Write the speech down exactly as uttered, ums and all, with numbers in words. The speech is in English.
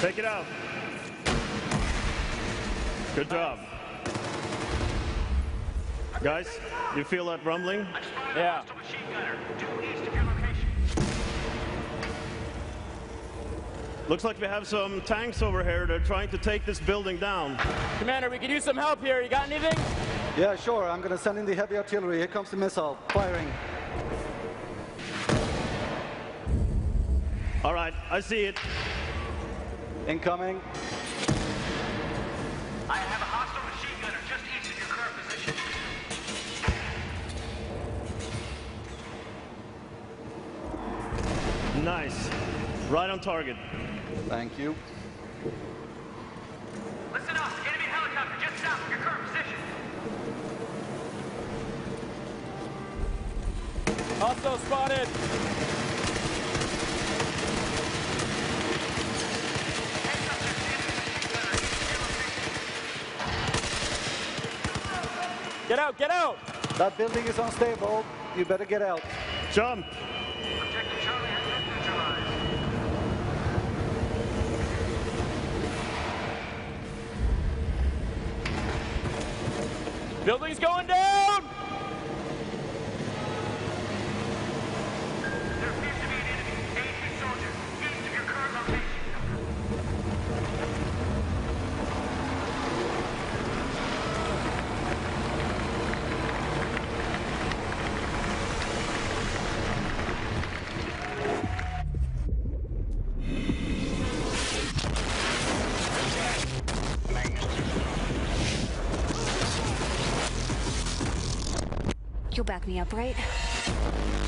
Take it out. Good job. Guys, you feel that rumbling? Yeah. Looks like we have some tanks over here. They're trying to take this building down. Commander, we could use some help here. You got anything? Yeah, sure. I'm going to send in the heavy artillery. Here comes the missile. Firing. All right, I see it. Incoming. I have a hostile machine gunner just east of your current position. Nice. Right on target. Thank you. Listen up. Enemy helicopter just south of your current position. Hostile spotted. Get out, get out! That building is unstable. You better get out. Jump. Objective Charlie has been neutralized. Building's going down! There appears to be an enemy. A two soldiers east of your current location. You'll back me up, right?